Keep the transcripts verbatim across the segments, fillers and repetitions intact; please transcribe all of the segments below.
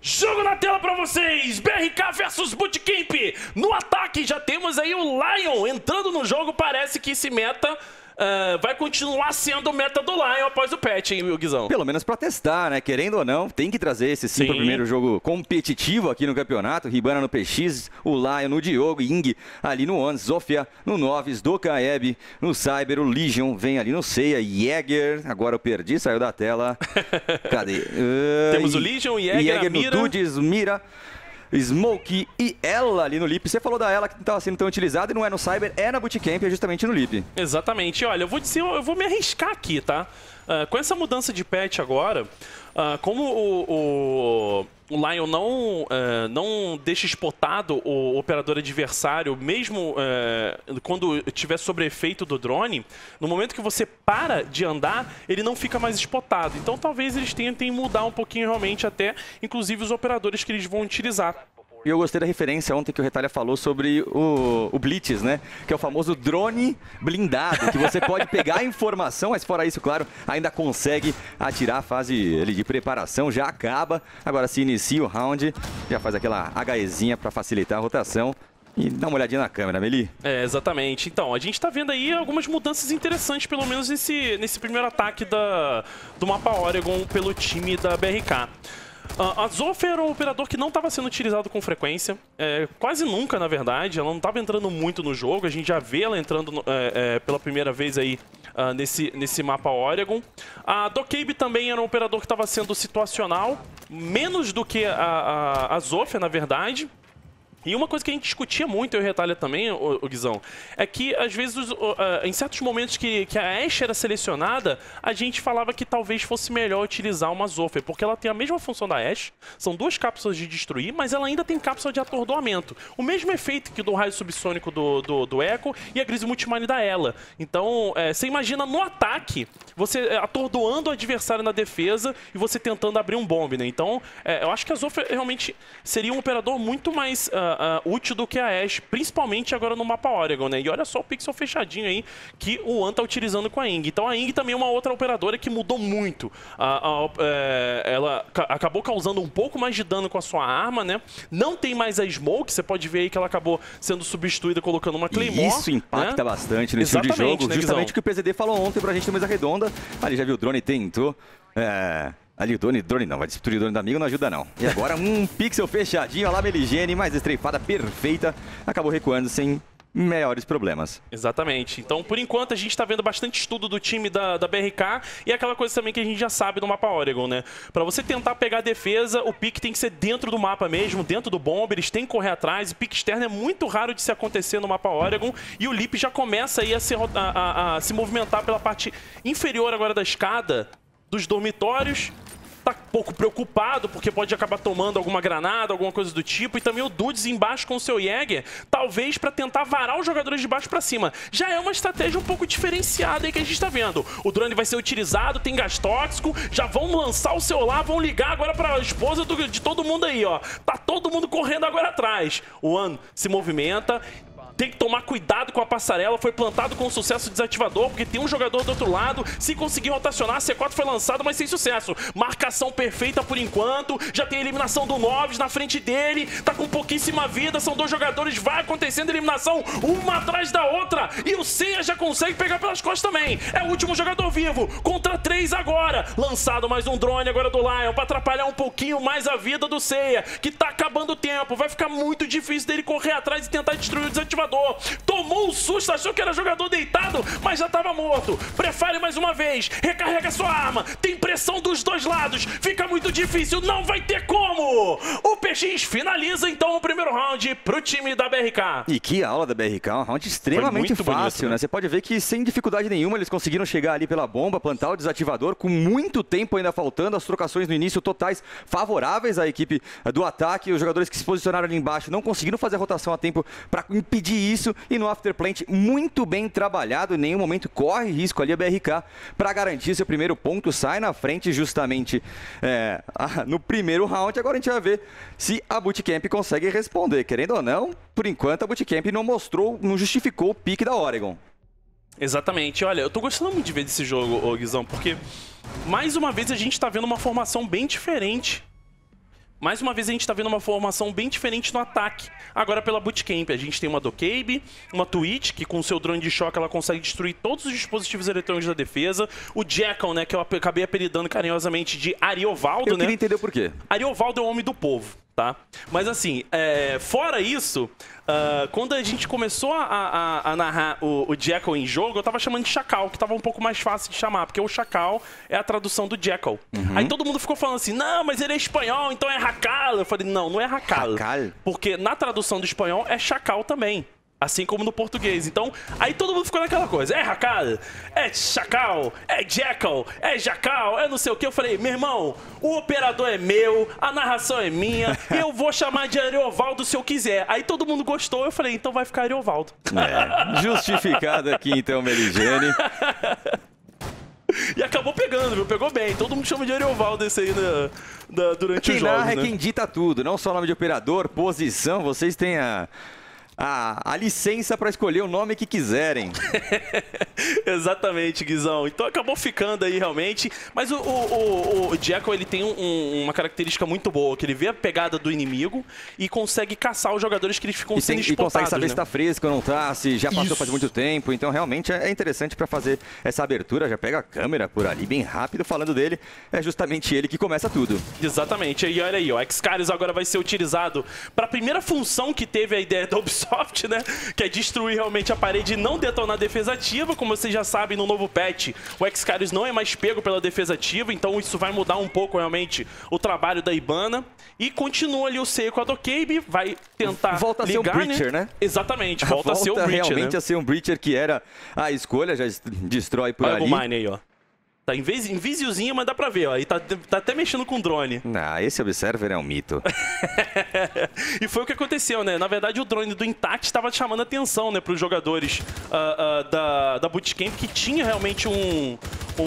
Jogo na tela pra vocês, B R K versus Bootcamp. No ataque já temos aí o Lion entrando no jogo, parece que esse meta uh, vai continuar sendo o meta do Lion após o patch, hein, meu Guizão? Pelo menos pra testar, né? Querendo ou não, tem que trazer esse sim, sim. Pro primeiro jogo competitivo aqui no campeonato. Hibana no P X, o Lion no Diogo, Ying ali no Onz, Zofia no Noves, Dokaeb no Cyber, o Legion vem ali no Seiya, Jäger, agora eu perdi, saiu da tela. Cadê? Uh, Temos o Legion, o Jäger, Jäger a Mira. no Dudes, Mira, Smoke e ela ali no Lip. Você falou da ela que não estava sendo tão utilizada e não é no Cyber, é na Bootcamp, é justamente no Lip. Exatamente. Olha, eu vou dizer, eu vou me arriscar aqui, tá? Uh, com essa mudança de patch agora, uh, como o, o, o Lion não, uh, não deixa spotado o operador adversário, mesmo uh, quando tiver sobre efeito do drone, no momento que você para de andar, ele não fica mais spotado. Então talvez eles tentem mudar um pouquinho realmente até, inclusive, os operadores que eles vão utilizar. E eu gostei da referência ontem que o Retalha falou sobre o, o Blitz, né? Que é o famoso drone blindado, que você pode pegar a informação, mas fora isso, claro, ainda consegue atirar. A fase ele, de preparação já acaba. Agora se inicia o round, já faz aquela HEzinha para facilitar a rotação. E dá uma olhadinha na câmera, Meli. É, exatamente. Então, a gente tá vendo aí algumas mudanças interessantes, pelo menos nesse, nesse primeiro ataque da, do mapa Oregon pelo time da B R K. Uh, a Zofia era um operador que não estava sendo utilizado com frequência, é, quase nunca, na verdade. Ela não estava entrando muito no jogo, a gente já vê ela entrando no, é, é, pela primeira vez aí uh, nesse, nesse mapa Oregon. A Dokaeb também era um operador que estava sendo situacional, menos do que a, a, a Zofia, na verdade. E uma coisa que a gente discutia muito, eu e o Retalha também, o, o Guizão, é que às vezes, uh, em certos momentos que, que a Ashe era selecionada, a gente falava que talvez fosse melhor utilizar uma Zofia, porque ela tem a mesma função da Ashe, são duas cápsulas de destruir, mas ela ainda tem cápsula de atordoamento. O mesmo efeito que do raio subsônico do, do, do Echo e a Grise Multimine da Ela. Então, é, você imagina no ataque, você atordoando o adversário na defesa e você tentando abrir um bombe, né? Então, é, eu acho que a Zofia realmente seria um operador muito mais Uh, Uh, útil do que a Ashe, principalmente agora no mapa Oregon, né? E olha só o pixel fechadinho aí que o An tá utilizando com a Ying. Então a Ying também é uma outra operadora que mudou muito. Uh, uh, é, ela ca acabou causando um pouco mais de dano com a sua arma, né? Não tem mais a Smoke, você pode ver aí que ela acabou sendo substituída colocando uma Claymore. Isso impacta, né, bastante nesse Exatamente, tipo de jogo. Né, justamente o que o P Z D falou ontem pra gente no Mesa Redonda. Ali já viu o drone, tentou. É... Ali o drone, drone não, vai destruir o drone do amigo, não ajuda não. E agora um pixel fechadinho, a lá Meligene, mais estreifada, perfeita. Acabou recuando sem maiores problemas. Exatamente. Então, por enquanto, a gente está vendo bastante estudo do time da, da B R K e aquela coisa também que a gente já sabe no mapa Oregon, né? Para você tentar pegar a defesa, o pique tem que ser dentro do mapa mesmo, dentro do bomb, eles têm que correr atrás. O pique externo é muito raro de se acontecer no mapa Oregon e o Lip já começa aí a se, a, a, a se movimentar pela parte inferior agora da escada dos dormitórios. Tá um pouco preocupado, porque pode acabar tomando alguma granada, alguma coisa do tipo. E também o Dudes embaixo com o seu Jäger, talvez para tentar varar os jogadores de baixo para cima. Já é uma estratégia um pouco diferenciada aí que a gente tá vendo. O drone vai ser utilizado, tem gás tóxico, já vão lançar o celular, vão ligar agora para a esposa do, de todo mundo aí, ó. Tá todo mundo correndo agora atrás. O An se movimenta. Tem que tomar cuidado com a passarela, foi plantado com sucesso desativador, porque tem um jogador do outro lado, se conseguir rotacionar, a C quatro foi lançado, mas sem sucesso. Marcação perfeita por enquanto, já tem a eliminação do Noves na frente dele, tá com pouquíssima vida, são dois jogadores, vai acontecendo a eliminação, uma atrás da outra, e o Seiya já consegue pegar pelas costas também. É o último jogador vivo, contra três agora, lançado mais um drone agora do Lion, pra atrapalhar um pouquinho mais a vida do Seiya, que tá acabando o tempo, vai ficar muito difícil dele correr atrás e tentar destruir o desativador. Tomou um susto, achou que era jogador deitado, mas já estava morto. Prefere mais uma vez, recarrega sua arma, tem pressão dos dois lados, fica muito difícil, não vai ter como. O P X finaliza então o primeiro round pro time da B R K. E que aula da B R K, um round extremamente fácil, bonito, né? né? Você pode ver que sem dificuldade nenhuma eles conseguiram chegar ali pela bomba, plantar o desativador, com muito tempo ainda faltando, as trocações no início totais favoráveis à equipe do ataque, os jogadores que se posicionaram ali embaixo não conseguiram fazer a rotação a tempo para impedir isso, e no afterplant muito bem trabalhado, em nenhum momento corre risco ali a B R K para garantir seu primeiro ponto, sai na frente justamente é, no primeiro round. Agora a gente vai ver se a Bootcamp consegue responder, querendo ou não, por enquanto a Bootcamp não mostrou, não justificou o pique da Oregon. Exatamente, olha, eu tô gostando muito de ver desse jogo, ô Guizão, porque mais uma vez a gente tá vendo uma formação bem diferente Mais uma vez a gente está vendo uma formação bem diferente no ataque. Agora pela Bootcamp, a gente tem uma Dokkaebi, uma Twitch, que com seu drone de choque ela consegue destruir todos os dispositivos eletrônicos da defesa. O Jackal, né, que eu acabei apelidando carinhosamente de Ariovaldo, eu né? queria entender por quê. Ariovaldo é o homem do povo, tá? Mas assim, é, fora isso, uh, quando a gente começou a, a, a narrar o, o Jackal em jogo, eu tava chamando de Chacal, que tava um pouco mais fácil de chamar, porque o Chacal é a tradução do Jackal. Uhum. Aí todo mundo ficou falando assim, não, mas ele é espanhol, então é Racal. Eu falei, não, não é Racal. Racal? Porque na tradução do espanhol é Chacal também. Assim como no português. Então, aí todo mundo ficou naquela coisa. É Racal, é Chacal, é Jackal, é Jacal, é não sei o que. Eu falei, meu irmão, o operador é meu, a narração é minha, e eu vou chamar de Ariovaldo se eu quiser. Aí todo mundo gostou, eu falei, então vai ficar Ariovaldo. É, justificado aqui então, Meligene. E acabou pegando, viu? Pegou bem. Todo mundo chama de Ariovaldo esse aí na, na, durante quem os jogos, narra né? é quem dita tudo, não só o nome de operador, posição, vocês têm a... A, a licença para escolher o nome que quiserem. Exatamente, Guizão. Então acabou ficando aí realmente. Mas o, o, o, o Jackal, ele tem um, uma característica muito boa, que ele vê a pegada do inimigo e consegue caçar os jogadores que eles ficam e sendo tem, spotados, E consegue saber né? se tá fresco ou não tá, se já passou Isso. faz muito tempo. Então realmente é interessante para fazer essa abertura. Já pega a câmera por ali bem rápido, falando dele. É justamente ele que começa tudo. Exatamente. E olha aí, ó, Excarius agora vai ser utilizado para a primeira função que teve a ideia da Ubisoft, né? Que é destruir realmente a parede e não detonar a defesa ativa. Como vocês já sabem, no novo patch, o Excarius não é mais pego pela defesa ativa, então isso vai mudar um pouco realmente o trabalho da Ibana. E continua ali o Seio com a Dokkaebi, vai tentar volta a ligar, ser um Breacher, né? né? Exatamente, volta, volta a ser o Breacher, realmente né? a ser um Breacher que era a escolha, já destrói por Olha ali. o Mine aí, ó. Tá em visiozinho, mas dá pra ver, ó. Aí tá, tá até mexendo com o drone. Ah, esse Observer é um mito. E foi o que aconteceu, né? Na verdade, o drone do Intact estava chamando atenção, né, pros jogadores uh, uh, da, da Bootcamp, que tinha realmente um,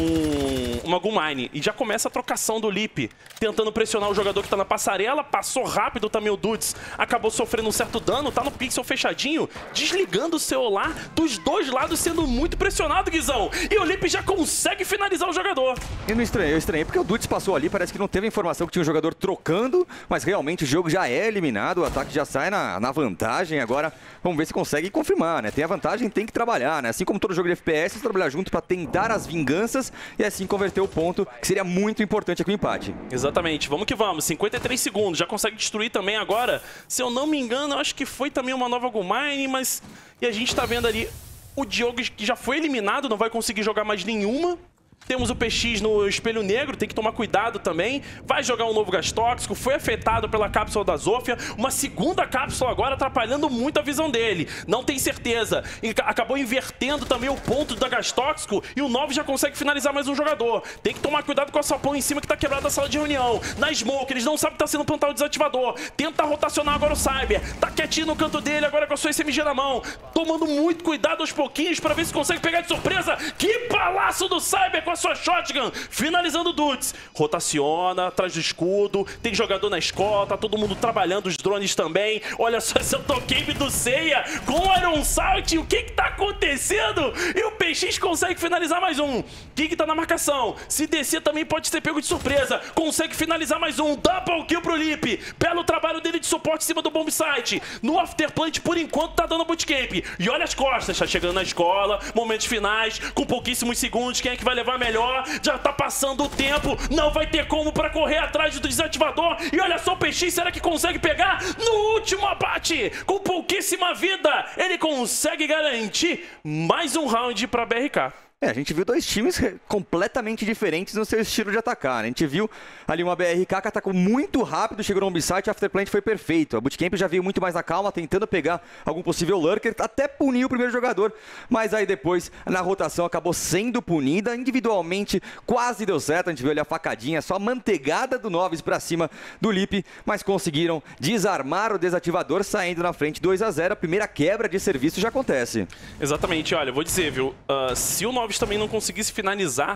um, uma Gumine. E já começa a trocação do Lip, tentando pressionar o jogador que tá na passarela. Passou rápido também o Dudes, acabou sofrendo um certo dano, tá no pixel fechadinho, desligando o celular, dos dois lados sendo muito pressionado, Guizão. E o Lip já consegue finalizar o jogador. Eu não estranhei, eu estranhei porque o Dudes passou ali, parece que não teve informação que tinha um jogador trocando, mas realmente o jogo já é eliminado, o ataque já sai na, na vantagem. Agora vamos ver se consegue confirmar, né? Tem a vantagem, tem que trabalhar, né? Assim como todo jogo de F P S, trabalhar junto para tentar as vinganças e assim converter o ponto, que seria muito importante aqui no empate. Exatamente, vamos que vamos, cinquenta e três segundos, já consegue destruir também agora. Se eu não me engano, eu acho que foi também uma nova Gumine, mas... E a gente tá vendo ali o Diogo que já foi eliminado, não vai conseguir jogar mais nenhuma. Temos o P X no Espelho Negro, tem que tomar cuidado também. Vai jogar um novo gás tóxico, foi afetado pela cápsula da Zofia. Uma segunda cápsula agora atrapalhando muito a visão dele. Não tem certeza. E acabou invertendo também o ponto da gás tóxico e o nove já consegue finalizar mais um jogador. Tem que tomar cuidado com o sapão em cima que tá quebrado da sala de reunião. Na Smoke, eles não sabem que tá sendo plantado o desativador. Tenta rotacionar agora o Cyber. Tá quietinho no canto dele, agora com a sua S M G na mão. Tomando muito cuidado aos pouquinhos pra ver se consegue pegar de surpresa. Que palácio do Cyber com a sua shotgun, finalizando o Dudes. Rotaciona, atrás do escudo, tem jogador na escola, tá todo mundo trabalhando, os drones também. Olha só esse Dokkaebi do Seiya com o Iron Sight, o que que tá acontecendo? E o P X consegue finalizar mais um. Kik tá na marcação, se descer também pode ser pego de surpresa, consegue finalizar mais um, double kill pro Lip. Belo trabalho dele de suporte em cima do bomb site. No afterplant, por enquanto, tá dando bootcamp. E olha as costas, tá chegando na escola, momentos finais, com pouquíssimos segundos, quem é que vai levar melhor? Já tá passando o tempo, não vai ter como pra correr atrás do desativador. E olha só o P X, será que consegue pegar? No último abate, com pouquíssima vida, ele consegue garantir mais um round pra B R K. É, a gente viu dois times completamente diferentes no seu estilo de atacar, né? A gente viu ali uma B R K que atacou muito rápido, chegou no bombsite, Afterplant foi perfeito. A Bootcamp já veio muito mais na calma, tentando pegar algum possível lurker, até punir o primeiro jogador, mas aí depois, na rotação, acabou sendo punida. Individualmente, quase deu certo, a gente viu ali a facadinha, só a manteigada do Noves pra cima do Lip, mas conseguiram desarmar o desativador, saindo na frente dois a zero. A primeira quebra de serviço já acontece. Exatamente, olha, vou dizer, viu, uh, se o Noves também não conseguisse finalizar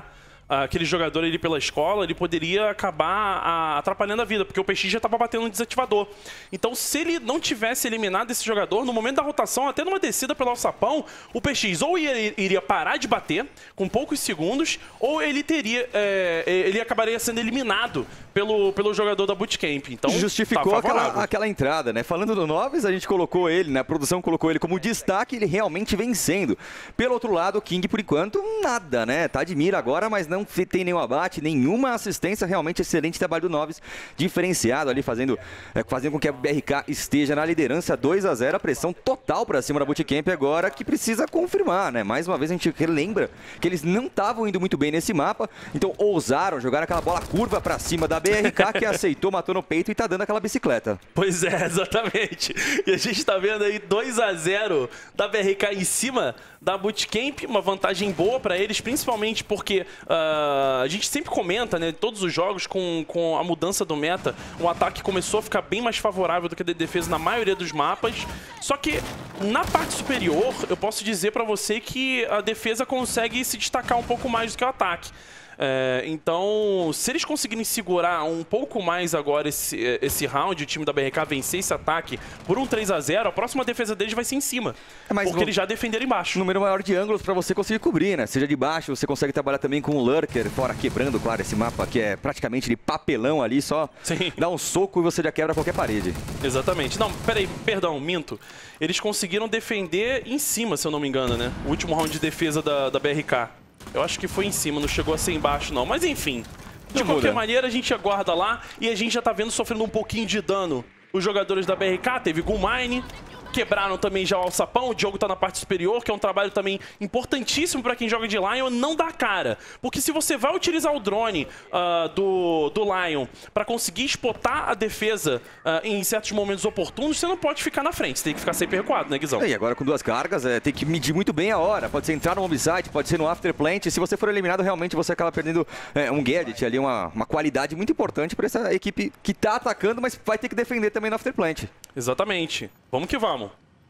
aquele jogador ali pela escola, ele poderia acabar a, atrapalhando a vida, porque o P X já estava batendo no desativador. Então, se ele não tivesse eliminado esse jogador, no momento da rotação, até numa descida pelo alçapão, o P X ou ia, iria parar de bater com poucos segundos, ou ele teria, é, ele acabaria sendo eliminado pelo, pelo jogador da Bootcamp. Então, justificou tá aquela, aquela entrada, né? Falando do Noves, a gente colocou ele, né? A produção colocou ele como destaque, ele realmente vencendo. Pelo outro lado, o King, por enquanto, nada, né? Tá de mira agora, mas não tem nenhum abate, nenhuma assistência. Realmente excelente trabalho do Noves, diferenciado ali, fazendo, é, fazendo com que a B R K esteja na liderança dois a zero. A pressão total para cima da Bootcamp agora, que precisa confirmar, né? Mais uma vez a gente relembra que eles não estavam indo muito bem nesse mapa, então ousaram jogar aquela bola curva para cima da B R K, que aceitou, matou no peito e tá dando aquela bicicleta. Pois é, exatamente. E a gente tá vendo aí dois a zero da B R K em cima da Bootcamp, uma vantagem boa para eles, principalmente porque uh, a gente sempre comenta, né, todos os jogos com, com a mudança do meta, o ataque começou a ficar bem mais favorável do que a defesa na maioria dos mapas, só que na parte superior eu posso dizer para você que a defesa consegue se destacar um pouco mais do que o ataque. É, então, se eles conseguirem segurar um pouco mais agora esse, esse round, o time da B R K vencer esse ataque por um três a zero, a próxima defesa deles vai ser em cima. É, mas porque no, eles já defenderam embaixo. Número maior de ângulos para você conseguir cobrir, né? Seja de baixo, você consegue trabalhar também com o Lurker, fora quebrando, claro, esse mapa que é praticamente de papelão ali, só Sim. dá um soco e você já quebra qualquer parede. Exatamente. Não, peraí, perdão, minto. Eles conseguiram defender em cima, se eu não me engano, né? O último round de defesa da, da B R K. Eu acho que foi em cima, não chegou a ser embaixo não. Mas enfim, de não qualquer muda. maneira a gente aguarda lá e a gente já tá vendo sofrendo um pouquinho de dano. Os jogadores da B R K, teve Gulmine, quebraram também já o alçapão, o Diogo tá na parte superior, que é um trabalho também importantíssimo para quem joga de Lion, não dá cara. Porque se você vai utilizar o drone uh, do, do Lion para conseguir spotar a defesa uh, em certos momentos oportunos, você não pode ficar na frente, você tem que ficar sempre recuado, né, Guizão? E agora com duas cargas, é, tem que medir muito bem a hora. Pode ser entrar no bombsite, pode ser no afterplant. Se você for eliminado, realmente você acaba perdendo é, um gadget ali, uma, uma qualidade muito importante para essa equipe que tá atacando, mas vai ter que defender também no afterplant. Exatamente. Vamos que vamos.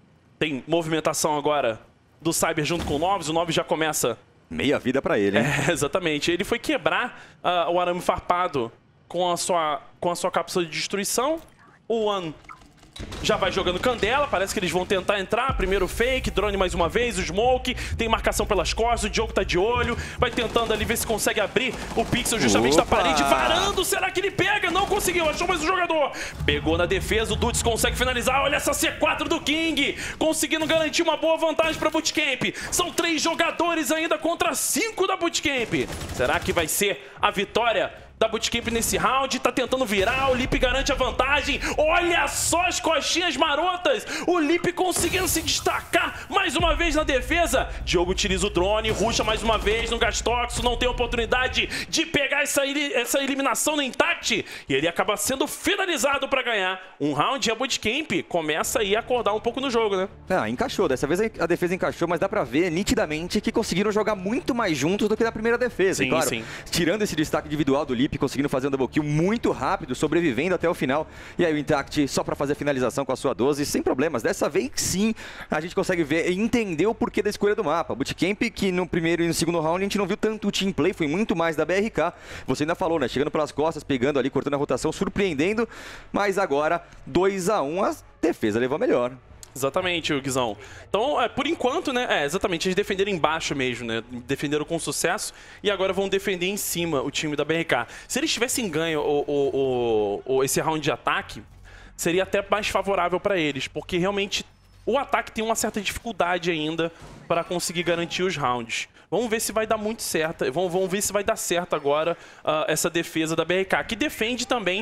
Tem movimentação agora do Cyber junto com o Noves. O Noves já começa... Meia vida pra ele, hein? É, exatamente. Ele foi quebrar uh, o arame farpado com a, sua, com a sua cápsula de destruição. O One já vai jogando candela. Parece que eles vão tentar entrar. Primeiro fake, drone mais uma vez, o Smoke. Tem marcação pelas costas, o Diogo tá de olho. Vai tentando ali ver se consegue abrir o Pixel justamente Opa! da parede. Varando, será que ele pega? Não conseguiu, achou mais um jogador. Pegou na defesa, o Dudes consegue finalizar. Olha essa C quatro do King. Conseguindo garantir uma boa vantagem pra Bootcamp. São três jogadores ainda contra cinco da Bootcamp. Será que vai ser a vitória da Bootcamp nesse round? Tá tentando virar, o Lip garante a vantagem. Olha só as coxinhas marotas, o Lip conseguindo se destacar mais uma vez na defesa. Diogo utiliza o drone, rusha mais uma vez no Gastox, não tem oportunidade de pegar essa, essa eliminação no Intact, e ele acaba sendo finalizado para ganhar um round. E a Bootcamp começa aí a acordar um pouco no jogo, né? Ah, encaixou, dessa vez a defesa encaixou, mas dá pra ver nitidamente que conseguiram jogar muito mais juntos do que na primeira defesa. Sim, e, claro, sim. tirando esse destaque individual do Lip, conseguindo fazer um double kill muito rápido, sobrevivendo até o final. E aí o Intact só para fazer a finalização com a sua doze, sem problemas. Dessa vez sim, a gente consegue ver e entender o porquê da escolha do mapa. Bootcamp, que no primeiro e no segundo round a gente não viu tanto o team play, foi muito mais da B R K. Você ainda falou, né? Chegando pelas costas, pegando ali, cortando a rotação, surpreendendo. Mas agora, dois a um, a defesa levou a melhor. Exatamente, Guizão. Então, é, por enquanto, né? É, exatamente, eles defenderam embaixo mesmo, né? Defenderam com sucesso e agora vão defender em cima o time da B R K. Se eles tivessem ganho o, o, o, o, esse round de ataque, seria até mais favorável para eles, porque realmente o ataque tem uma certa dificuldade ainda para conseguir garantir os rounds. Vamos ver se vai dar muito certo, vamos, vamos ver se vai dar certo agora uh, essa defesa da B R K, que defende também,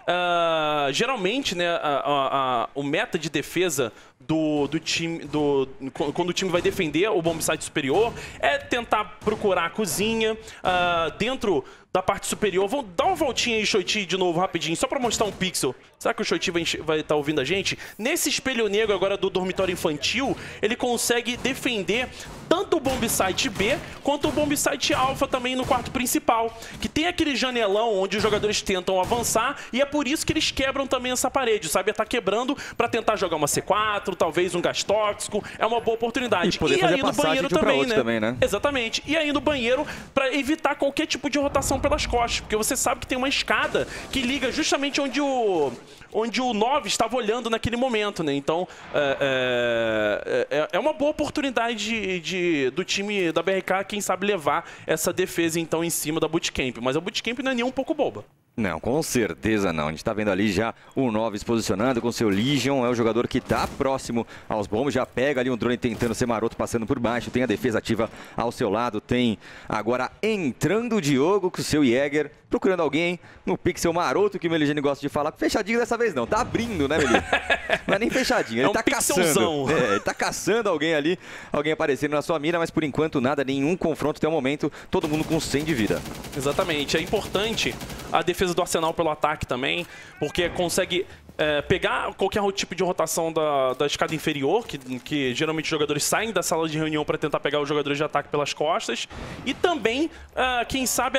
uh, geralmente, né, a, a, a, o meta de defesa do, do time, do, quando o time vai defender o bombsite superior, é tentar procurar a cozinha uh, dentro da parte superior. Vou dar uma voltinha aí, Shoiti, de novo, rapidinho, só pra mostrar um pixel. Será que o Shoiti vai estar vai tá ouvindo a gente? Nesse espelho negro agora do dormitório infantil, ele consegue defender tanto o bomb site B, quanto o bomb site alfa também no quarto principal, que tem aquele janelão onde os jogadores tentam avançar, e é por isso que eles quebram também essa parede. O Saber tá quebrando pra tentar jogar uma C quatro, talvez um gás tóxico, é uma boa oportunidade. E, poder e fazer aí no banheiro de um também, né? também, né? Exatamente. E aí no banheiro pra evitar qualquer tipo de rotação pelas costas, porque você sabe que tem uma escada que liga justamente onde o... onde o nove estava olhando naquele momento, né? Então, é, é, é uma boa oportunidade de, de, do time da B R K, quem sabe, levar essa defesa, então, em cima da Bootcamp. Mas a Bootcamp não é nem um pouco boba. Não, com certeza não. A gente está vendo ali já o nove se posicionando com seu Legion. É o jogador que está próximo aos bombos. Já pega ali um drone tentando ser maroto, passando por baixo. Tem a defesa ativa ao seu lado. Tem agora entrando o Diogo com o seu Jäger. Procurando alguém no pixel maroto, que o Meligeni gosta de falar. Fechadinho dessa vez não. Tá abrindo, né, Meli? Não é nem fechadinho. Ele é um tá caçando. É, ele tá caçando alguém ali. Alguém aparecendo na sua mira. Mas por enquanto nada, nenhum confronto até o momento. Todo mundo com cem de vida. Exatamente. É importante a defesa do Arsenal pelo ataque também, porque consegue é, pegar qualquer tipo de rotação da, da escada inferior, que, que geralmente os jogadores saem da sala de reunião para tentar pegar os jogadores de ataque pelas costas, e também, é, quem sabe,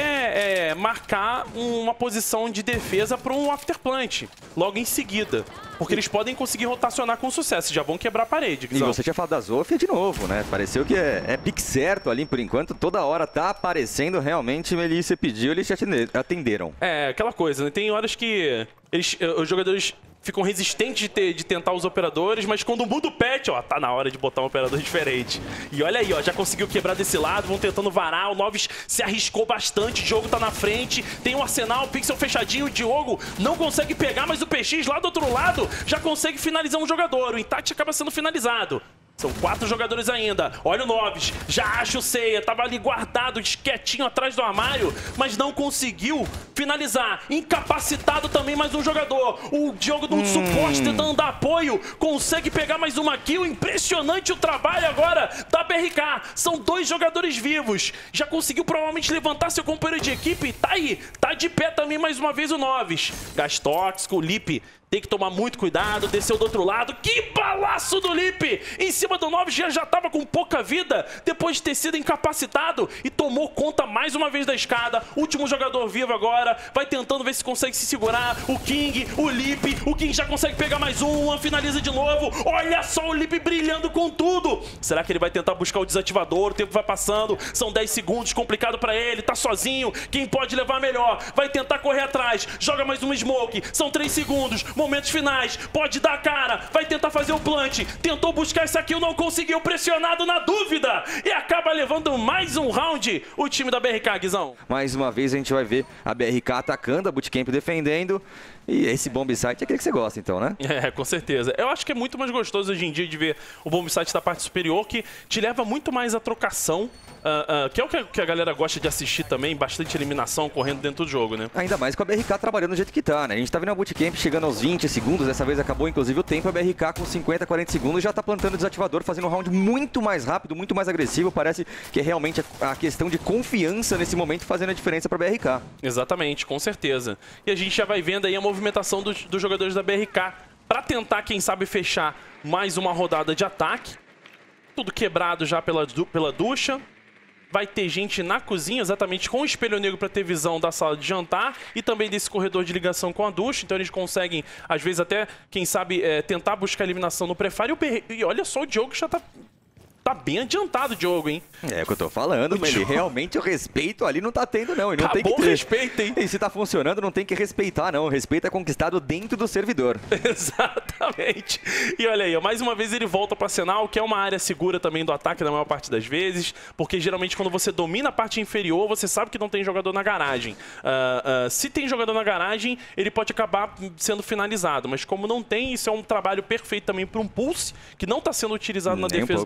até é, marcar uma posição de defesa para um afterplant, logo em seguida. Porque eles podem conseguir rotacionar com sucesso, já vão quebrar a parede. E você tinha falado da Zofia de novo, né? Pareceu que é, é pique certo ali por enquanto, toda hora tá aparecendo realmente. Melissa pediu, eles te atenderam. É, aquela coisa, né? Tem horas que eles, os jogadores ficam resistentes de, ter, de tentar os operadores, mas quando muda o patch, ó, tá na hora de botar um operador diferente. E olha aí, ó, já conseguiu quebrar desse lado, vão tentando varar, o Noves se arriscou bastante, o Diogo tá na frente, tem um Arsenal, o pixel fechadinho, o Diogo não consegue pegar, mas o P X lá do outro lado já consegue finalizar um jogador, o Intact acaba sendo finalizado. São quatro jogadores ainda. Olha o Noves, já acha o Seiya, tava ali guardado, quietinho atrás do armário, mas não conseguiu finalizar. Incapacitado também mais um jogador. O Diogo do hum. suporte tentando dar apoio, consegue pegar mais uma kill. Impressionante o trabalho agora da B R K. São dois jogadores vivos. Já conseguiu provavelmente levantar seu companheiro de equipe. Tá aí, tá de pé também mais uma vez o Noves. Gás tóxico, o Lip tem que tomar muito cuidado, desceu do outro lado. Que balaço do Lip! Em cima do Noves, já já estava com pouca vida, depois de ter sido incapacitado, e tomou conta mais uma vez da escada. Último jogador vivo agora, vai tentando ver se consegue se segurar. O King, o Lip, o King já consegue pegar mais um, finaliza de novo. Olha só o Lip brilhando com tudo. Será que ele vai tentar buscar o desativador? O tempo vai passando, são dez segundos, complicado pra ele, tá sozinho. Quem pode levar melhor? Vai tentar correr atrás, joga mais uma smoke, são três segundos. Momentos finais, pode dar a cara, vai tentar fazer o plant, tentou buscar essa kill, não conseguiu, pressionado na dúvida, e acaba levando mais um round o time da B R K, Guizão. Mais uma vez a gente vai ver a B R K atacando, a Bootcamp defendendo, e esse bomb site é aquele que você gosta então, né? É, com certeza. Eu acho que é muito mais gostoso hoje em dia de ver o bomb site da parte superior, que te leva muito mais à trocação, Uh, uh, que é o que a, que a galera gosta de assistir também, bastante eliminação correndo dentro do jogo, né? Ainda mais com a B R K trabalhando do jeito que tá, né? A gente tá vendo a Bootcamp chegando aos vinte segundos, dessa vez acabou inclusive o tempo, a B R K com cinquenta, quarenta segundos já tá plantando o desativador, fazendo um round muito mais rápido, muito mais agressivo, parece que é realmente a, a questão de confiança nesse momento fazendo a diferença pra B R K. Exatamente, com certeza. E a gente já vai vendo aí a movimentação dos, dos jogadores da B R K pra tentar, quem sabe, fechar mais uma rodada de ataque. Tudo quebrado já pela, pela ducha. Vai ter gente na cozinha, exatamente com o espelho negro para ter visão da sala de jantar e também desse corredor de ligação com a ducha. Então eles conseguem, às vezes até, quem sabe, é, tentar buscar a eliminação no prefire. E olha só, o Diogo já tá... Tá bem adiantado o Diogo, hein? É o que eu tô falando, mas ele realmente o respeito ali não tá tendo, não. Ele não Acabou tem que ter. O respeito, hein? E se tá funcionando, não tem que respeitar, não. O respeito é conquistado dentro do servidor. Exatamente. E olha aí, mais uma vez ele volta para Arsenal, que é uma área segura também do ataque na maior parte das vezes, porque geralmente quando você domina a parte inferior, você sabe que não tem jogador na garagem. Uh, uh, se tem jogador na garagem, ele pode acabar sendo finalizado, mas como não tem, isso é um trabalho perfeito também para um Pulse, que não tá sendo utilizado na Nem defesa um do Bootcamp.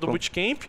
Bootcamp.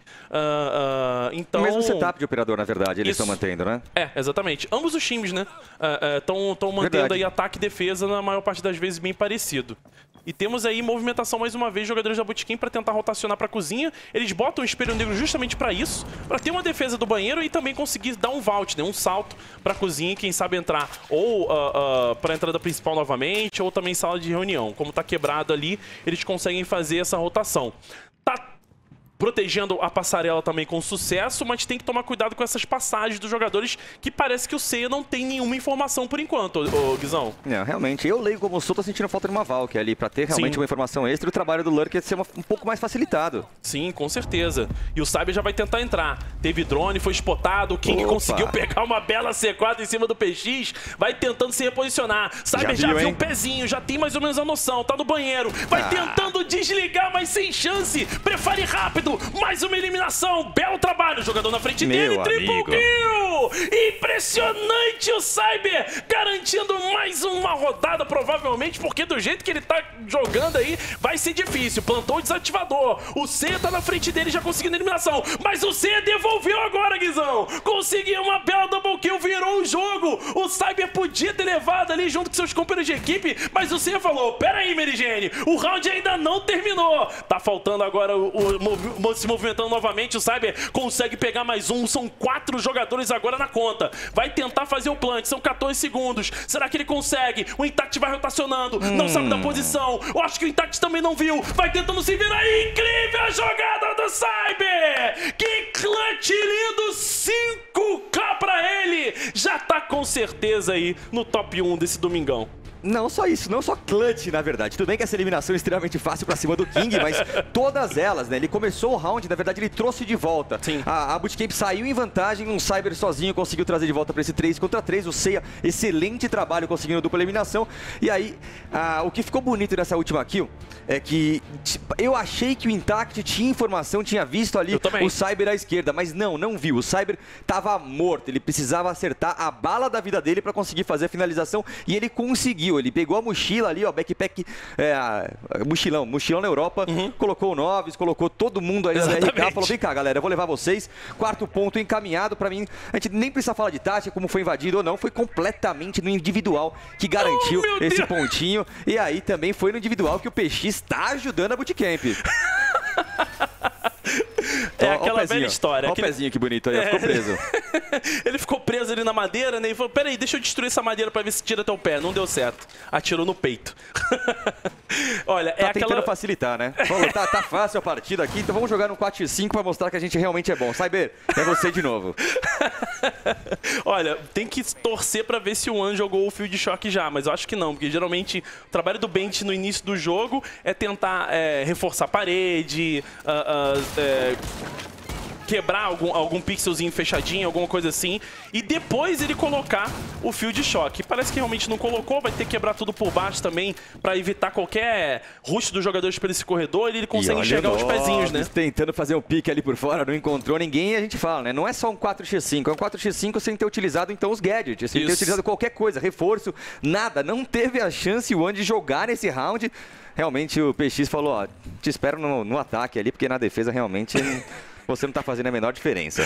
Uh, uh, então... O mesmo setup de operador, na verdade, eles estão mantendo, né? É, exatamente. Ambos os times, né? Estão uh, uh, mantendo verdade. aí ataque e defesa, na maior parte das vezes, bem parecido. E temos aí movimentação mais uma vez, jogadores da Bootcamp para tentar rotacionar para a cozinha. Eles botam o Espelho Negro justamente para isso, para ter uma defesa do banheiro e também conseguir dar um vault, né? Um salto para a cozinha, quem sabe entrar ou uh, uh, para a entrada principal novamente, ou também sala de reunião. Como está quebrado ali, eles conseguem fazer essa rotação. Tá protegendo a passarela também com sucesso, mas tem que tomar cuidado com essas passagens dos jogadores, que parece que o Seiya não tem nenhuma informação por enquanto, ô, ô Guizão. É, realmente, eu leio como sou, tô sentindo falta de uma Valk ali, pra ter realmente Sim. uma informação extra, e o trabalho do Lurker ser uma, um pouco mais facilitado. Sim, com certeza. E o Cyber já vai tentar entrar. Teve drone, foi spotado, o King Opa. conseguiu pegar uma bela C quatro em cima do P X, vai tentando se reposicionar. Cyber já, já viu o pezinho, já tem mais ou menos a noção, tá no banheiro, vai ah. tentando desligar, mas sem chance, prefere rápido. Mais uma eliminação, belo trabalho, jogador na frente Meu dele, amigo. triple kill! Impressionante o Cyber, garantindo mais uma rodada provavelmente, porque do jeito que ele tá jogando aí, vai ser difícil. Plantou o desativador, o C tá na frente dele já conseguindo eliminação, mas o C devolveu agora, Guizão! Conseguiu uma bela double kill, virou o jogo! O Cyber podia ter levado ali junto com seus companheiros de equipe, mas o C falou, pera aí, Merigene, o round ainda não terminou! Tá faltando agora o, o, o se movimentando novamente, o Cyber consegue pegar mais um, são quatro jogadores agora na conta, vai tentar fazer o plant, são quatorze segundos, será que ele consegue? O Intact vai rotacionando, hum. não sabe da posição, eu acho que o Intact também não viu, vai tentando se virar, incrível a jogada do Cyber, que clutch lindo, cinco K pra ele, já tá com certeza aí no top um desse domingão. Não só isso, não só clutch, na verdade. Tudo bem que essa eliminação é extremamente fácil pra cima do King, mas todas elas, né? Ele começou o round, na verdade ele trouxe de volta. Sim. A, a Bootcamp saiu em vantagem, um Cyber sozinho conseguiu trazer de volta pra esse três contra três. O Seiya, excelente trabalho conseguindo dupla eliminação. E aí, a, o que ficou bonito nessa última kill é que eu achei que o Intact tinha informação, tinha visto ali o Cyber à esquerda, mas não, não viu. O Cyber tava morto, ele precisava acertar a bala da vida dele pra conseguir fazer a finalização e ele conseguiu. Ele pegou a mochila ali, ó, backpack, é, mochilão, mochilão na Europa, uhum. colocou o Noves, colocou todo mundo aí na R K, falou, vem cá, galera, eu vou levar vocês. Quarto ponto encaminhado pra mim. A gente nem precisa falar de tática, como foi invadido ou não, foi completamente no individual que garantiu oh, esse Deus. pontinho. E aí também foi no individual que o P X está ajudando a Bootcamp. É ó, aquela ó velha história. Olha aquele... o pezinho que bonito aí, é. ficou preso. Ele ficou preso ali na madeira, né? E falou, peraí, deixa eu destruir essa madeira pra ver se tira teu pé. Não deu certo. Atirou no peito. Olha, tá é tentando aquela... facilitar, né? Falou, tá, tá fácil a partida aqui, então vamos jogar no quatro por cinco pra mostrar que a gente realmente é bom. Cyber, é você de novo. Olha, tem que torcer pra ver se o One jogou o Field Shock já, mas eu acho que não, porque geralmente o trabalho do Bench no início do jogo é tentar é, reforçar a parede, uh, uh, é, quebrar algum, algum pixelzinho fechadinho, alguma coisa assim, e depois ele colocar o Field Shock. Parece que realmente não colocou, vai ter que quebrar tudo por baixo também, pra evitar qualquer rush dos jogadores por esse corredor, e ele consegue enxergar os pezinhos, né? Tentando fazer um pique ali por fora, não encontrou ninguém, e a gente fala, né? Não é só um quatro por cinco, é um quatro por cinco sem ter utilizado então os gadgets, sem Isso. ter utilizado qualquer coisa, reforço, nada, não teve a chance o One de jogar nesse round. Realmente o P X falou, ó, te espero no, no ataque ali, porque na defesa realmente... Você não tá fazendo a menor diferença.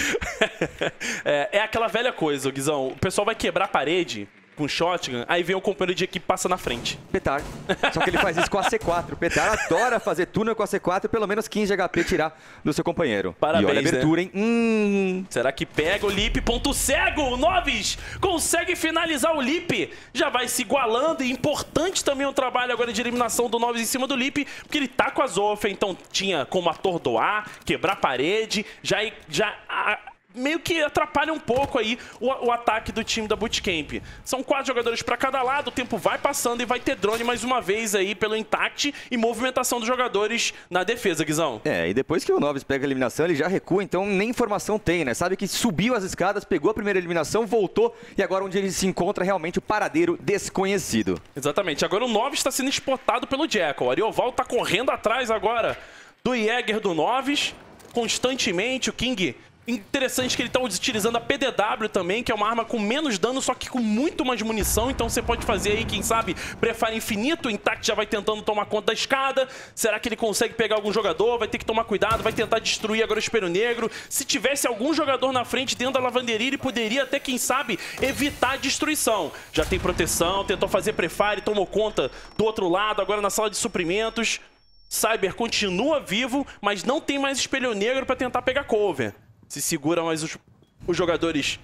é, é aquela velha coisa, Guizão. O pessoal vai quebrar a parede com shotgun, aí vem o companheiro de equipe passa na frente. Petar. Só que ele faz isso com a C quatro. Petar adora fazer túnel com a C quatro e pelo menos quinze de H P tirar do seu companheiro. Parabéns, e olha a abertura, né? hein? Hum. Será que pega o Lip? Ponto cego! O Noves consegue finalizar o Lip. Já vai se igualando. E importante também o trabalho agora de eliminação do Noves em cima do Lip, porque ele tá com a Zofa, então tinha como atordoar, quebrar a parede, já... já a, meio que atrapalha um pouco aí o, o ataque do time da Bootcamp. São quatro jogadores para cada lado, o tempo vai passando e vai ter drone mais uma vez aí pelo Intact e movimentação dos jogadores na defesa, Guizão. É, e depois que o Noves pega a eliminação, ele já recua, então nem informação tem, né? Sabe que subiu as escadas, pegou a primeira eliminação, voltou e agora onde ele se encontra realmente o paradeiro desconhecido. Exatamente, agora o Noves está sendo spotado pelo Jackal. O Arioval tá correndo atrás agora do Jäger do Noves, constantemente o King Interessante que ele está utilizando a P D W também, que é uma arma com menos dano, só que com muito mais munição. Então você pode fazer aí, quem sabe, prefire infinito. O Intact já vai tentando tomar conta da escada. Será que ele consegue pegar algum jogador? Vai ter que tomar cuidado, vai tentar destruir agora o Espelho Negro. Se tivesse algum jogador na frente dentro da lavanderia, ele poderia até, quem sabe, evitar a destruição. Já tem proteção, tentou fazer prefire, tomou conta do outro lado, agora na sala de suprimentos. Cyber continua vivo, mas não tem mais Espelho Negro para tentar pegar cover. Se segura mais os, os jogadores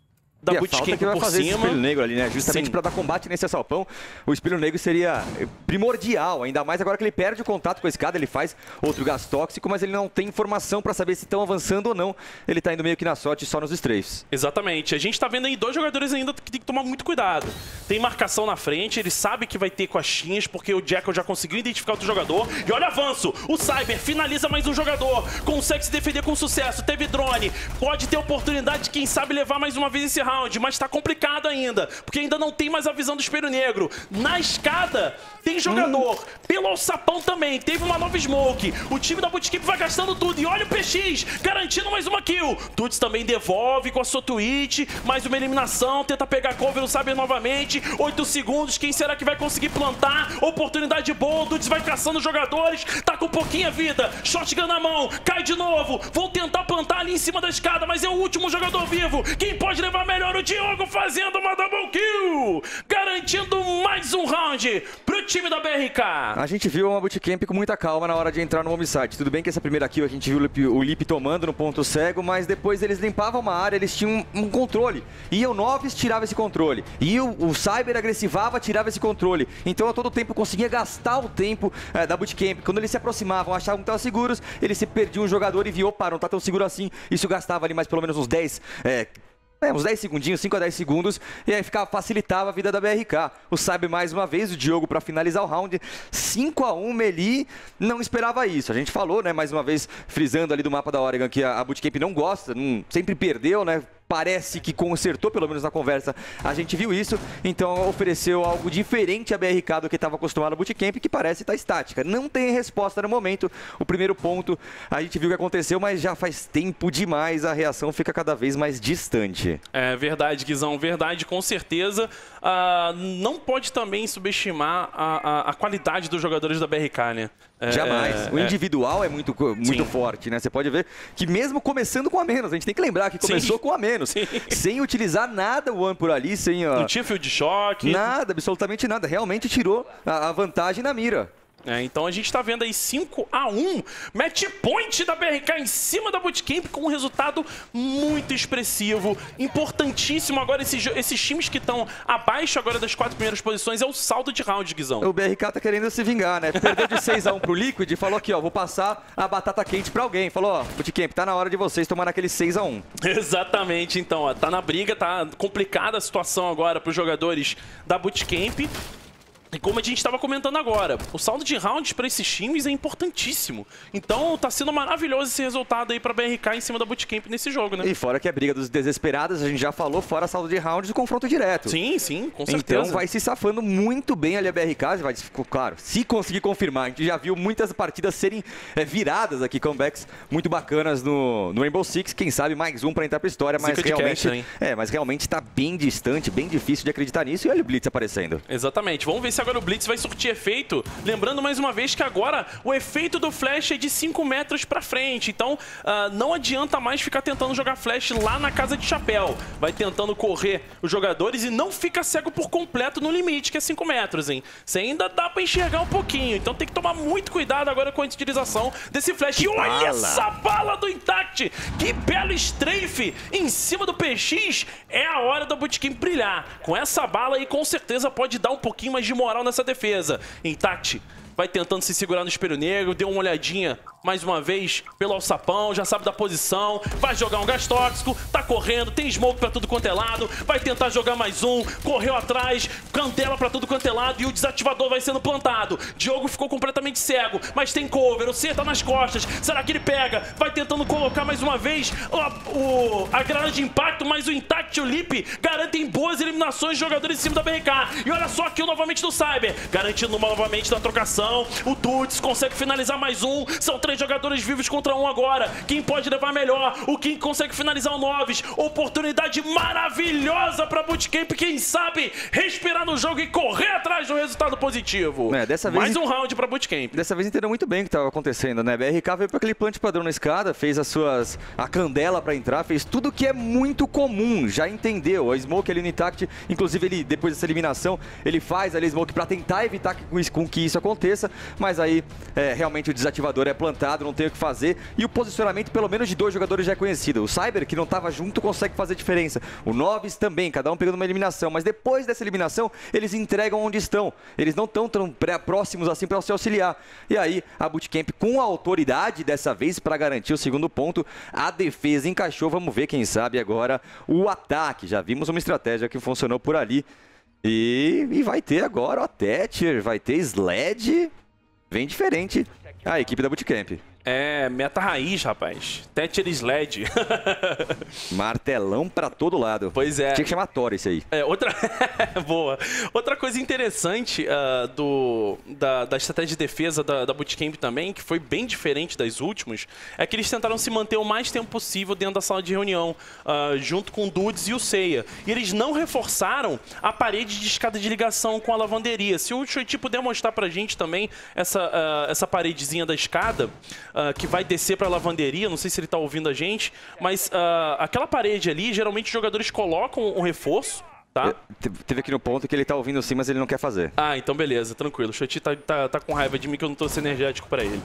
da Bootcamp que vai por fazer cima. Esse Espelho Negro ali, né? Justamente para dar combate nesse assalpão. O Espelho Negro seria primordial, ainda mais agora que ele perde o contato com a escada, ele faz outro gás tóxico, mas ele não tem informação para saber se estão avançando ou não. Ele tá indo meio que na sorte só nos strafes. Exatamente. A gente tá vendo aí dois jogadores ainda que tem que tomar muito cuidado. Tem marcação na frente, ele sabe que vai ter costinhas, porque o Jackal já conseguiu identificar outro jogador. E olha o avanço! O Cyber finaliza mais um jogador, consegue se defender com sucesso, teve drone, pode ter oportunidade de, quem sabe, levar mais uma vez esse round, mas tá complicado ainda, porque ainda não tem mais a visão do Espelho Negro. Na escada tem jogador, hum. pelo alçapão também, teve uma nova smoke. O time da Bootcamp vai gastando tudo, e olha o P X, garantindo mais uma kill. Tuts também devolve com a sua Twitch, mais uma eliminação, tenta pegar cover, o Cyber novamente, oito segundos, quem será que vai conseguir plantar? Oportunidade boa, o Tuts vai caçando jogadores, tá com pouquinha vida, shotgun na mão, cai de novo, vou tentar plantar ali em cima da escada, mas é o último jogador vivo, quem pode levar melhor? O Diogo fazendo uma double kill, garantindo mais um round pro time da B R K. A gente viu uma Bootcamp com muita calma na hora de entrar no homesite. Tudo bem que essa primeira kill a gente viu o Lip tomando no ponto cego, mas depois eles limpavam uma área, eles tinham um, um controle. E o Noves tirava esse controle. E o, o Cyber agressivava, tirava esse controle. Então a todo tempo conseguia gastar o tempo é, da Bootcamp. Quando eles se aproximavam, achavam que estavam seguros, eles se perdiam um jogador e viam, opa, não tá tão seguro assim. Isso gastava ali mais pelo menos uns dez... É, É, uns dez segundinhos, cinco a dez segundos, e aí ficava, facilitava a vida da B R K. O Cyber mais uma vez, o Diogo para finalizar o round, cinco a um, Melee não esperava isso. A gente falou, né, mais uma vez, frisando ali do mapa da Oregon, que a, a Bootcamp não gosta, não, sempre perdeu, né, parece que consertou, pelo menos na conversa, a gente viu isso, então ofereceu algo diferente à B R K do que estava acostumado a Bootcamp, que parece estar estática. Não tem resposta no momento, o primeiro ponto, a gente viu o que aconteceu, mas já faz tempo demais, a reação fica cada vez mais distante. É verdade, Guizão, verdade, com certeza. Uh, não pode também subestimar a, a, a qualidade dos jogadores da B R K, né? É, Jamais. É, o individual é, é muito, muito forte, né? Você pode ver que mesmo começando com a menos, a gente tem que lembrar que começou Sim. com a menos. Sim. Sem utilizar nada o One por ali, sem... Não tinha fio de choque. Nada, absolutamente nada. Realmente tirou a, a vantagem na mira. É, então a gente tá vendo aí cinco a um, match point da B R K em cima da Bootcamp com um resultado muito expressivo, importantíssimo. Agora esses, esses times que estão abaixo agora das quatro primeiras posições é o saldo de round, Guizão. O B R K tá querendo se vingar, né? Perdeu de seis a um pro Liquid e falou aqui, ó, vou passar a batata quente pra alguém. Falou, ó, Bootcamp, tá na hora de vocês tomar aquele seis a um. Exatamente, então, ó, tá na briga, tá complicada a situação agora pros jogadores da Bootcamp. E como a gente estava comentando agora, o saldo de rounds para esses times é importantíssimo. Então tá sendo maravilhoso esse resultado aí para a B R K em cima da Bootcamp nesse jogo, né? E fora que a briga dos desesperados, a gente já falou, fora saldo de rounds e confronto direto. Sim, sim, com certeza. Então vai se safando muito bem ali a B R K, vai, claro, se conseguir confirmar. A gente já viu muitas partidas serem é, viradas aqui, comebacks muito bacanas no, no Rainbow Six. Quem sabe mais um para entrar pra história, mas Zica realmente, cash, é, mas realmente tá bem distante, bem difícil de acreditar nisso. E olha o Blitz aparecendo. Exatamente, vamos ver se agora o Blitz vai surtir efeito. Lembrando mais uma vez que agora o efeito do flash é de cinco metros pra frente. Então uh, não adianta mais ficar tentando jogar flash lá na casa de chapéu. Vai tentando correr os jogadores e não fica cego por completo no limite, que é cinco metros, hein? Você ainda dá pra enxergar um pouquinho. Então tem que tomar muito cuidado agora com a utilização desse flash. E olha bala. Essa bala do Intact! Que belo strafe em cima do P X. É a hora da Bootcamp brilhar. Com essa bala aí, com certeza pode dar um pouquinho mais de moral nessa defesa. Intact vai tentando se segurar no Espelho Negro, deu uma olhadinha mais uma vez pelo alçapão, já sabe da posição, vai jogar um gás tóxico, tá correndo, tem smoke pra tudo quanto é lado, vai tentar jogar mais um, correu atrás, candela pra tudo quanto é lado e o desativador vai sendo plantado. Diogo ficou completamente cego, mas tem cover, o C tá nas costas, será que ele pega? Vai tentando colocar mais uma vez o, o, a granada de impacto, mas o Intact e o Lip garantem boas eliminações de jogadores em cima da B R K. E olha só aqui novamente do Cyber, garantindo novamente da trocação, o Tuts consegue finalizar mais um, são três três jogadores vivos contra um agora. Quem pode levar melhor? O King consegue finalizar o Noves. Oportunidade maravilhosa para Bootcamp, quem sabe respirar no jogo e correr atrás do resultado positivo. É, dessa vez... Mais um round para Bootcamp. Dessa vez entendeu muito bem o que estava acontecendo, né? B R K veio para aquele plant padrão na escada, fez as suas... a candela para entrar, fez tudo que é muito comum, já entendeu. A Smoke ali no Intact, inclusive ele, depois dessa eliminação, ele faz ali a Smoke para tentar evitar que, com que isso aconteça, mas aí é, realmente o desativador é plantado, não tem o que fazer, e o posicionamento pelo menos de dois jogadores já é conhecido. O Cyber, que não estava junto, consegue fazer diferença. O Noves também, cada um pegando uma eliminação, mas depois dessa eliminação, eles entregam onde estão. Eles não estão tão próximos assim para se auxiliar. E aí, a Bootcamp com a autoridade dessa vez para garantir o segundo ponto, a defesa encaixou. Vamos ver, quem sabe, agora o ataque. Já vimos uma estratégia que funcionou por ali. E, e vai ter agora o Thatcher, vai ter Sled. Vem diferente a equipe da Bootcamp. É, meta raiz, rapaz. Thatcher Sled. Martelão pra todo lado. Pois é. Tinha que chamar Thor esse aí. É, outra... Boa. Outra coisa interessante uh, do, da, da estratégia de defesa da, da Bootcamp também, que foi bem diferente das últimas, é que eles tentaram se manter o mais tempo possível dentro da sala de reunião, uh, junto com o Dudes e o Seiya. E eles não reforçaram a parede de escada de ligação com a lavanderia. Se o Shoichi puder mostrar pra gente também essa, uh, essa paredezinha da escada... Uh, que vai descer para a lavanderia, não sei se ele está ouvindo a gente, mas uh, aquela parede ali, geralmente os jogadores colocam um reforço, tá? Teve aqui no ponto que ele tá ouvindo sim, mas ele não quer fazer. Ah, então beleza, tranquilo. O Shoichi tá, tá, tá com raiva de mim que eu não tô sendo energético pra ele.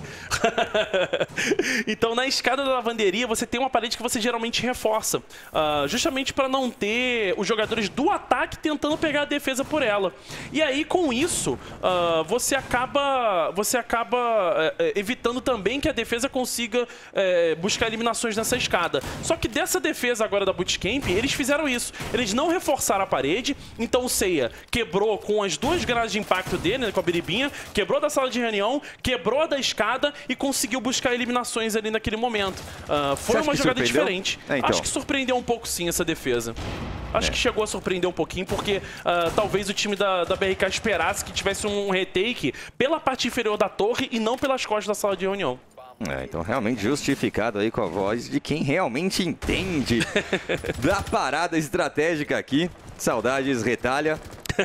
Então, na escada da lavanderia, você tem uma parede que você geralmente reforça. Uh, justamente pra não ter os jogadores do ataque tentando pegar a defesa por ela. E aí, com isso, uh, você acaba, você acaba uh, evitando também que a defesa consiga uh, buscar eliminações nessa escada. Só que dessa defesa agora da Bootcamp, eles fizeram isso. Eles não reforçaram a parede, então o Seiya quebrou com as duas granadas de impacto dele, né, com a biribinha, quebrou da sala de reunião, quebrou da escada e conseguiu buscar eliminações ali naquele momento. Uh, foi uma jogada diferente. É, então. Acho que surpreendeu um pouco sim essa defesa. Acho é. que chegou a surpreender um pouquinho, porque uh, talvez o time da, da B R K esperasse que tivesse um retake pela parte inferior da torre e não pelas costas da sala de reunião. É, então realmente justificado aí com a voz de quem realmente entende da parada estratégica aqui. Saudades, retalha.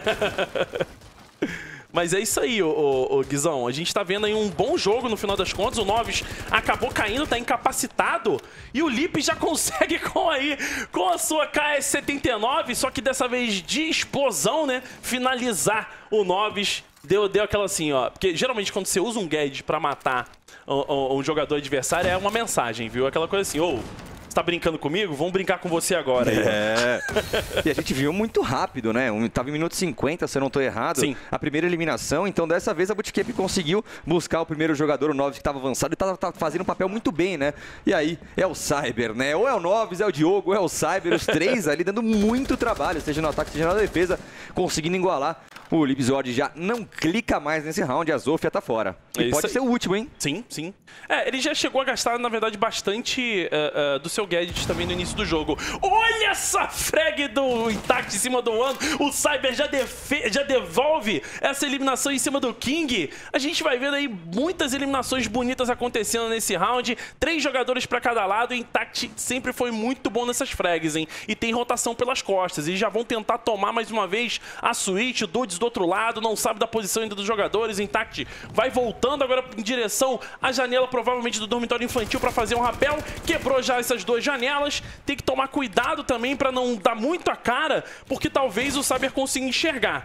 Mas é isso aí, ô, ô, ô, Guizão. A gente tá vendo aí um bom jogo no final das contas. O Noves acabou caindo, tá incapacitado. E o Lip já consegue com aí, com a sua K S setenta e nove, só que dessa vez de explosão, né? Finalizar o Noves. Deu, deu aquela assim, ó. Porque geralmente quando você usa um gadget pra matar um, um jogador adversário, é uma mensagem, viu? Aquela coisa assim, ô... Você tá brincando comigo? Vamos brincar com você agora. É. E a gente viu muito rápido, né? Um, tava em minuto cinquenta, se eu não tô errado. Sim. A primeira eliminação. Então, dessa vez, a Bootcamp conseguiu buscar o primeiro jogador, o Noves, que tava avançado e tava, tava fazendo um papel muito bem, né? E aí, é o Cyber, né? Ou é o Noves, é o Diogo, ou é o Cyber. Os três ali dando muito trabalho, seja no ataque, seja na defesa, conseguindo igualar. O Libzord já não clica mais nesse round, a Zofia tá fora. E é pode aí. ser o último, hein? Sim, sim. É, ele já chegou a gastar, na verdade, bastante uh, uh, do seu gadget também no início do jogo. Olha essa frag do Intact em cima do One. O Cyber já, já devolve essa eliminação em cima do King. A gente vai vendo aí muitas eliminações bonitas acontecendo nesse round. Três jogadores pra cada lado. O Intact sempre foi muito bom nessas frags, hein? E tem rotação pelas costas. Eles já vão tentar tomar mais uma vez a Switch. O Dudes do outro lado, não sabe da posição ainda dos jogadores. Intact vai voltando agora em direção à janela, provavelmente do dormitório infantil, para fazer um rapel. Quebrou já essas duas janelas. Tem que tomar cuidado também para não dar muito a cara, porque talvez o Cyber consiga enxergar.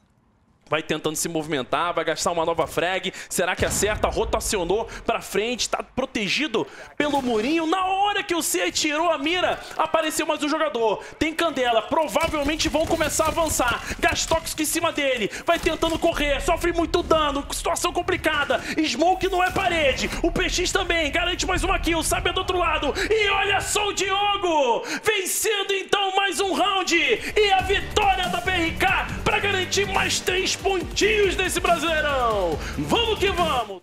Vai tentando se movimentar, vai gastar uma nova frag. Será que acerta? Rotacionou pra frente, tá protegido pelo murinho. Na hora que o C tirou a mira, apareceu mais um jogador. Tem Candela, provavelmente vão começar a avançar. Gastóxico em cima dele, vai tentando correr, sofre muito dano, situação complicada. Smoke não é parede, o P X também, garante mais uma kill, sabe do outro lado. E olha só o Diogo, vencendo então mais um round. E a vitória da B R K pra garantir mais três pontinhos nesse Brasileirão. Vamos que vamos!